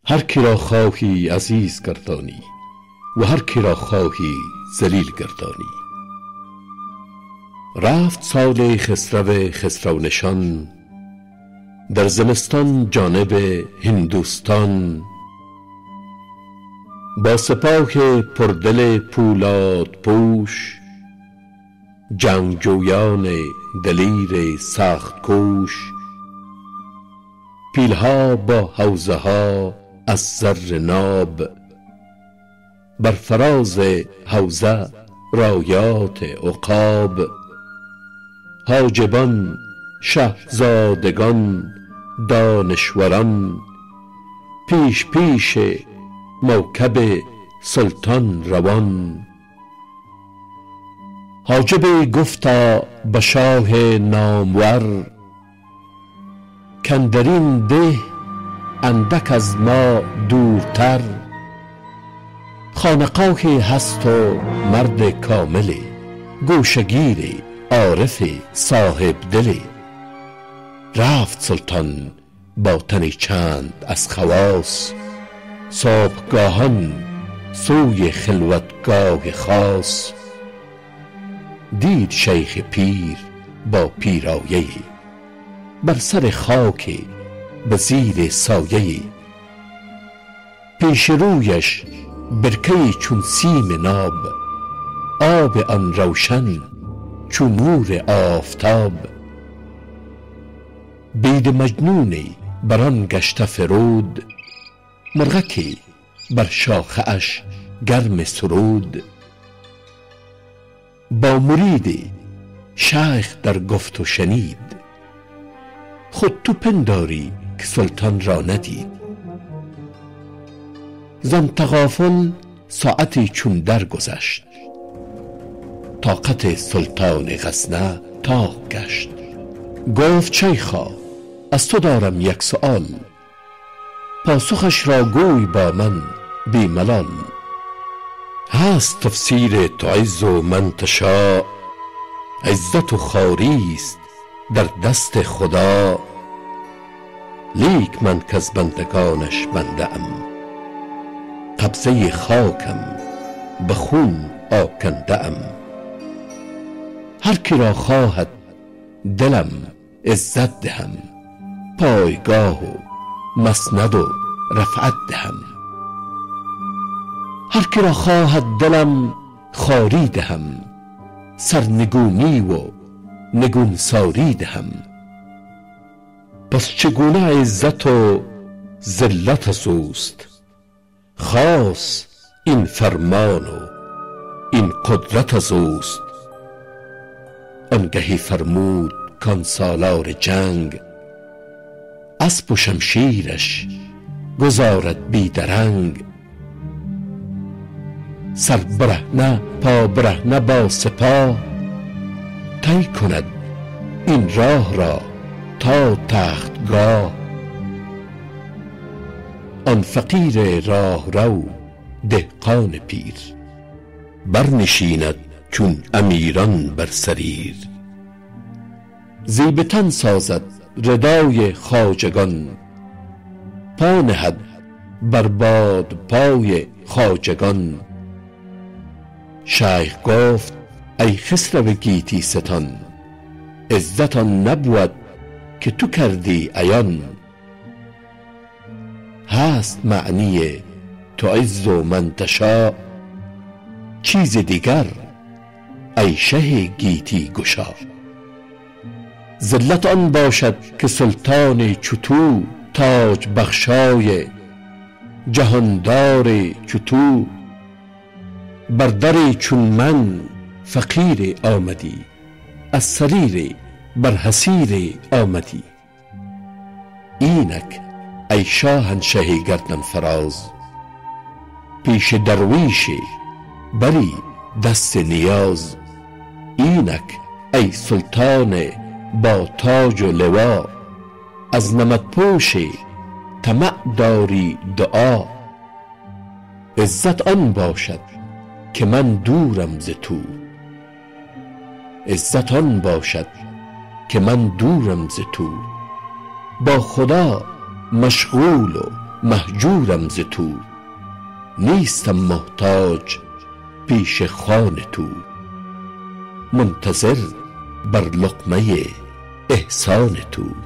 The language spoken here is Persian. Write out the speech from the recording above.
هر کی را خواهی عزیز گردانی و هر کی را خواهی ذلیل گردانی. رفت سال خسرو خسرونشان در زمستان جانب هندوستان. با سپاه پردل پولاد پوش، جنگجویان دلیر سخت کوش. پیلها با حوزه ها از زر ناب، بر فراز حوزه رایات عقاب. حاجبان شهزادگان دانشوران، پیش پیش موکب سلطان روان. حاجب گفتا به شاه نامور، کاندرین ده اندک از ما دورتر. خانقاهی هست و مرد کاملی، گوشگیری عارف صاحب دلی. رفت سلطان با تنی چند از خواص، صبحگاهان سوی خلوتگاه خاص. دید شیخ پیر با پیرایه‌ای، بر سر خاک به زیر سایه‌ای. پیش رویش برکه‌ای چون سیم ناب، آب آن روشن چون نور آفتاب. بید مجنونی بر آن گشته فرود، مرغکی بر شاخه اش گرم سرود. با مریدی شیخ در گفت و شنید، خود تو پنداری که سلطان را ندید. زان تغافل ساعتی چون درگذشت، طاقت سلطان غزنه طاق گشت. گفت شیخا از تو دارم یک سؤال، پاسخش را گوی با من بی ملال. هست تفسیر تعز من تشاء، عزت و خواری است در دست خدا. لیک من کز بندگانش بنده ام، قبضه خاکم به خون آکنده ام. هر کی را خواهد دلم عزت دهم، پایگاه و مسند و رفعت دهم. هر کی را خواهد دلم خواری دهم، سرنگونی و نگونساری دهم. پس چگونه عزت و ذلت از اوست، خاص این فرمان و این قدرت از اوست. آنگهی فرمود کان سالار جنگ، اسب و شمشیرش گذارد بی درنگ. سر برهنه پا برهنه با سپاه، طی کند این راه را تا تختگاه. آن فقیر راه رو دهقان پیر، برنشیند چون امیران بر سریر. زیب تن سازد ردای خواجگان، پا نهد بر باد پای خواجگان. شیخ گفت ای خسرو گیتی ستان، عزت آن نبود که تو کردی عیان. هست معنی تعز من تشاء، چیز دیگر ای شه گیتی گشا. ذلت آن باشد که سلطان چو تو، تاج بخشای جهاندار چو تو. بر دری چون من فقیر آمدی، از سریر بر حصیر آمدی. اینک ای شاهنشه گردن فراز، پیش درویشی بری دست نیاز. اینک ای سلطان با تاج و لوا، از نمدپوشی طمع داری دعا. عزت آن باشد که من دورم ز تو، عزت آن باشد که من دورم ز تو. با خدا مشغول و مهجورم ز تو، نیستم محتاج پیش خوان تو. منتظر بر لقمه احسان تو.